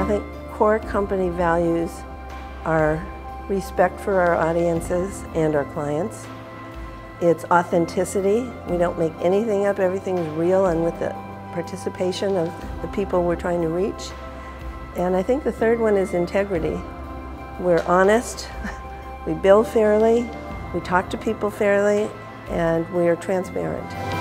think core company values are respect for our audiences and our clients. It's authenticity. We don't make anything up, everything's real and with the participation of the people we're trying to reach. And I think the third one is integrity. We're honest, we bill fairly, we talk to people fairly, and we are transparent.